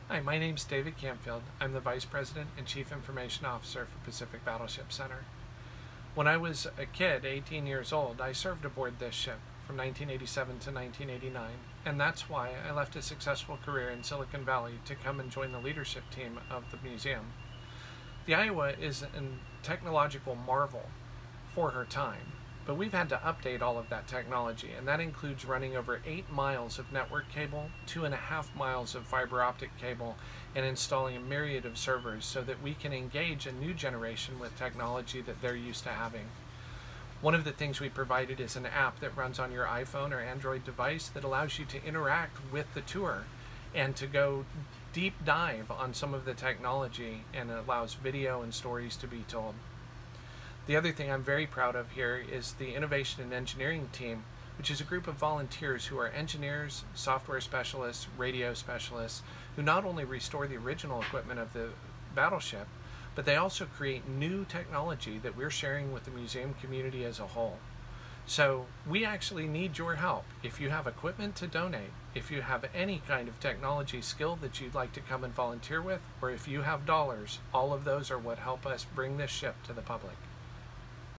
Hi, my name's David Canfield. I'm the Vice President and Chief Information Officer for Pacific Battleship Center. When I was a kid, 18 years old, I served aboard this ship from 1987 to 1989, and that's why I left a successful career in Silicon Valley to come and join the leadership team of the museum. The Iowa is a technological marvel for her time, but we've had to update all of that technology, and that includes running over 8 miles of network cable, 2.5 miles of fiber optic cable, and installing a myriad of servers so that we can engage a new generation with technology that they're used to having. One of the things we provided is an app that runs on your iPhone or Android device that allows you to interact with the tour and to go deep dive on some of the technology, and it allows video and stories to be told. The other thing I'm very proud of here is the Innovation and Engineering team, which is a group of volunteers who are engineers, software specialists, radio specialists, who not only restore the original equipment of the battleship, but they also create new technology that we're sharing with the museum community as a whole. So we actually need your help. If you have equipment to donate, if you have any kind of technology skill that you'd like to come and volunteer with, or if you have dollars, all of those are what help us bring this ship to the public.